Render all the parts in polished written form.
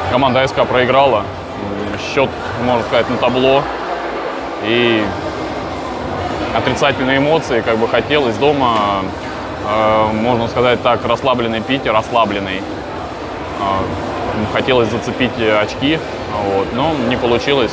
команда СК проиграла. Счет, можно сказать, на табло. И отрицательные эмоции, как бы хотелось дома, можно сказать так, расслабленный Питер, расслабленный. Хотелось зацепить очки, вот, но не получилось.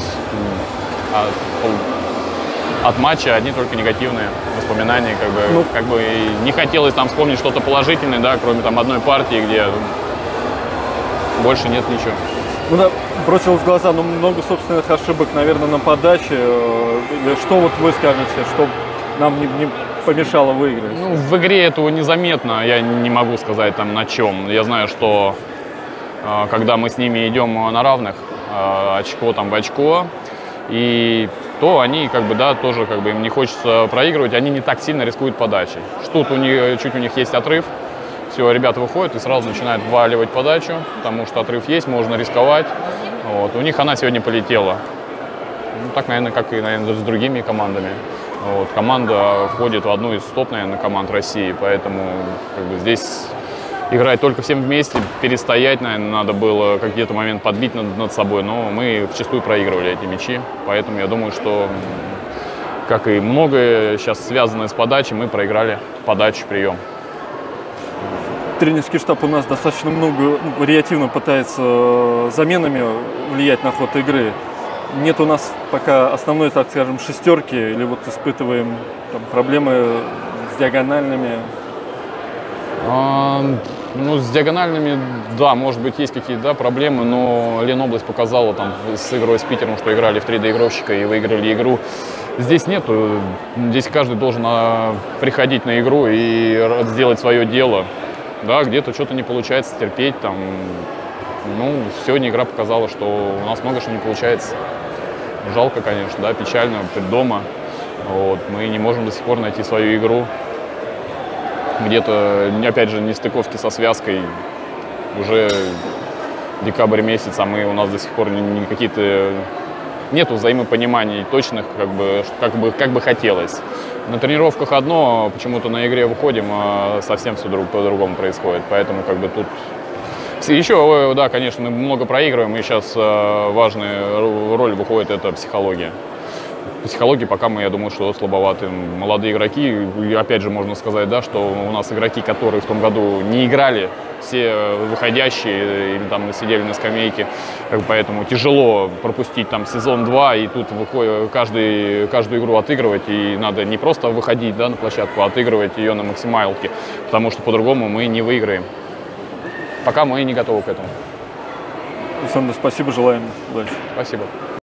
От матча одни только негативные воспоминания, как бы и не хотелось там вспомнить что-то положительное, да, кроме там одной партии, где больше нет ничего. Ну да, бросилось в глаза, но много собственных ошибок, наверное, на подаче. Что вот вы скажете, что нам не помешало выиграть? Ну, в игре этого незаметно, я не могу сказать там на чем. Я знаю, что когда мы с ними идем на равных, очко там в очко, и то они как бы, да, тоже как бы им не хочется проигрывать, они не так сильно рискуют подачей. Тут у них, чуть у них есть отрыв, все, ребята выходят и сразу начинают вваливать подачу, потому что отрыв есть, можно рисковать. Вот. У них она сегодня полетела. Ну, так, наверное, как и, наверное, с другими командами. Вот. Команда входит в одну из топ, наверное, команд России, поэтому как бы здесь играть только всем вместе, перестоять, наверное, надо было какие-то момент подбить над собой, но мы вчастую проигрывали эти мячи, поэтому я думаю, что, как и многое сейчас связанное с подачей, мы проиграли подачу, прием. Тренерский штаб у нас достаточно много вариативно пытается заменами влиять на ход игры. Нет у нас пока основной, так скажем, шестерки, или вот испытываем там проблемы с диагональными. Ну, с диагональными, да, может быть, есть какие-то, да, проблемы, но Ленобласть показала там с игрой с Питером, что играли в 3 доигровщика и выиграли игру. Здесь нету, здесь каждый должен приходить на игру и сделать свое дело. Да, где-то что-то не получается, терпеть там. Ну, сегодня игра показала, что у нас много что не получается. Жалко, конечно, да, печально, дома. Вот, мы не можем до сих пор найти свою игру. Где-то, опять же, нестыковки со связкой. Уже декабрь месяц, а у нас до сих пор какие-то нету взаимопониманий точных, как бы хотелось. На тренировках одно, почему-то на игре выходим, совсем все по-другому происходит. Поэтому как бы тут еще, да, конечно, мы много проигрываем, и сейчас важная роль выходит это психология. Психологии пока мы, я думаю, что слабоваты. Молодые игроки, и опять же можно сказать, да, что у нас игроки, которые в том году не играли, все выходящие или там сидели на скамейке, поэтому тяжело пропустить там сезон 2 и тут выходит, каждую игру отыгрывать, и надо не просто выходить, да, на площадку, а отыгрывать ее на максималке, потому что по-другому мы не выиграем. Пока мы не готовы к этому. Александр, спасибо, желаем удачи. Спасибо.